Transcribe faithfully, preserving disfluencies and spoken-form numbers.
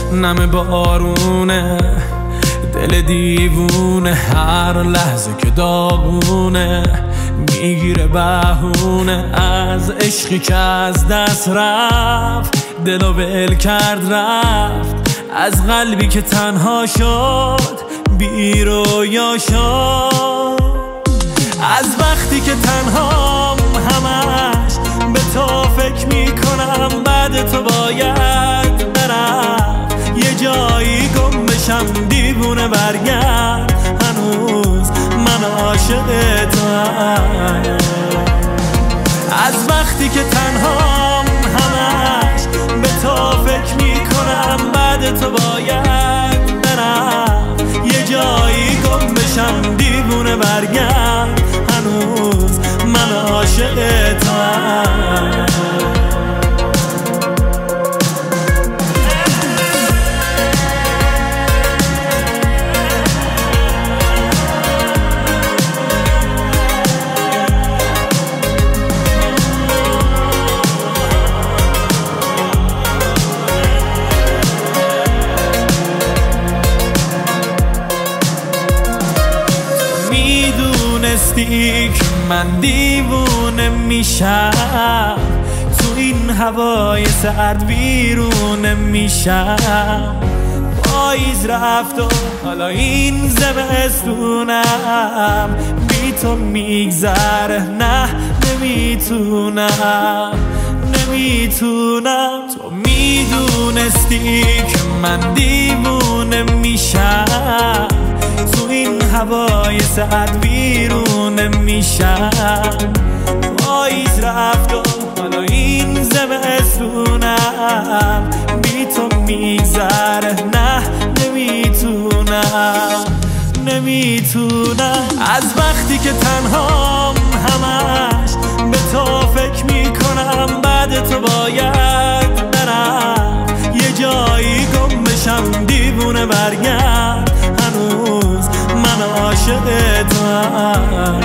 نم بارونه، دل دیوونه هر لحظه که داغونه، میگیره بهونه از عشقی که از دست رفت، دلو ول کرد رفت، از قلبی که تنها شد بی رویا شد. از وقتی که تنهام همش به تو فکر میکنم، بعد تو باید برم یه جایی گم بشم، دیوونه برگرد هنوز من عاشق توام. از وقتی که تنهام همش به تو فکر میکنم، بعد تو باید برم یه جایی گم بشم، دیوونه برگرد هنوز من عاشق توام. میدونستی که من دیوونه میشم، تو این هوای سرد ویرونه میشم. پاییز رفت و حالا این زمستونم بی تو میگذره، نه نمیتونم نمیتونم. تو میدونستی که من دیوونه میشم، تو این هوای سرد ویرونه میشم. پاییز رفت و حالا این زمستونم بی تو میگذره، نه نمیتونم نمیتونم. از وقتی که تنهام همش به تو فکر میکنم، بعد تو باید برم یه جایی گم بشم، دیوونه برگرد هنوز من عاشق توام.